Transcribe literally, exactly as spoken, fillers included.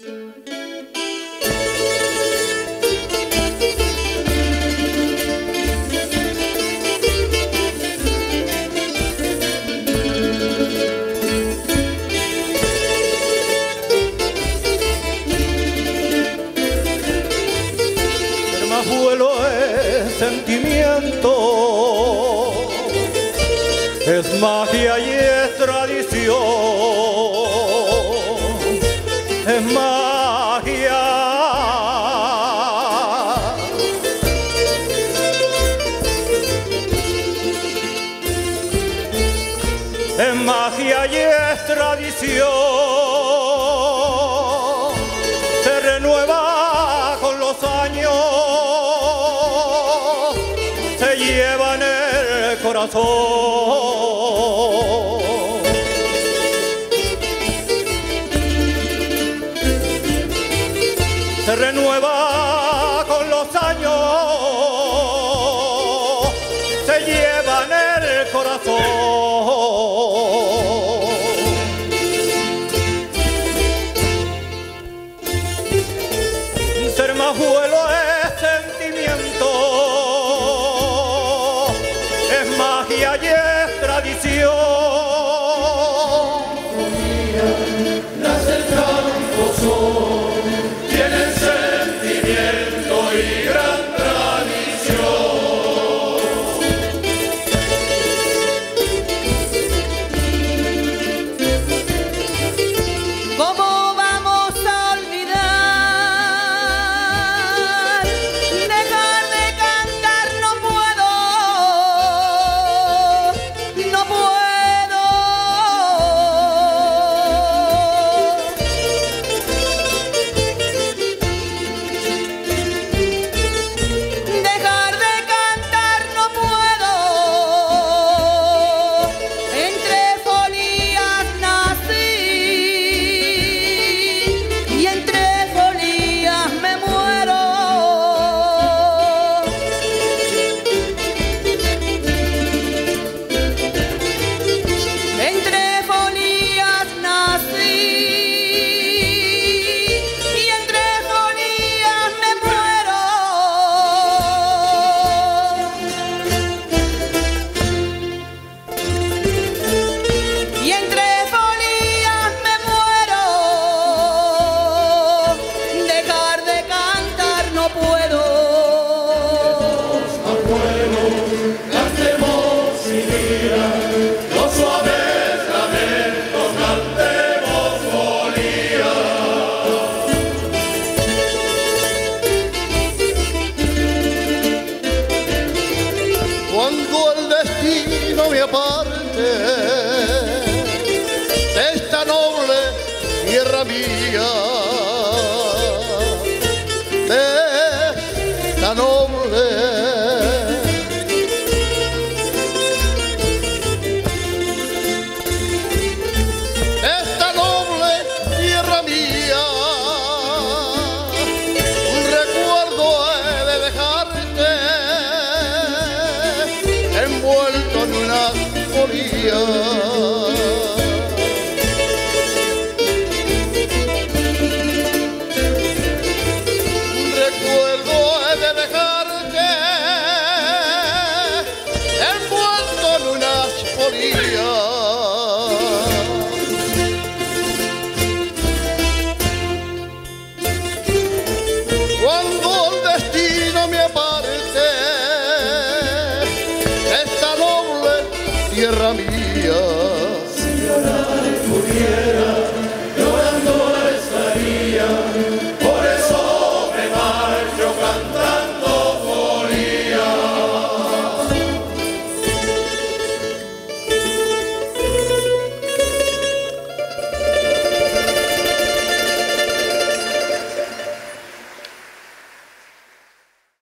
Vuelo es sentimiento, es magia y es tradición, es magia. Es magia y es tradición, se renueva con los años, se lleva en el corazón. Se renueva con los años, se lleva en el corazón. Ser más vuelo es sentimiento, es magia y es tradición. Las del campo son, tienen sentimiento y gran tradición. ¿Cómo vamos a olvidar? Dejar de cantar no puedo, no puedo. Dejar de cantar no puedo. Entre folías nací y entre folías me muero. Entre folías nací y entre folías me muero. Y entre folías me muero. Dejar de cantar no puedo. Al pueblo cantemos sin ira, los suaves lamentos cantemos folía. Cuando el destino me aparte de esta noble tierra mía, de esta noble, esta noble tierra mía, un recuerdo he de dejarte envuelto en una folía. Un recuerdo he de dejarte envuelto en una folía. Cuando el destino me aparte esta noble tierra mía, Si llorar pudiera,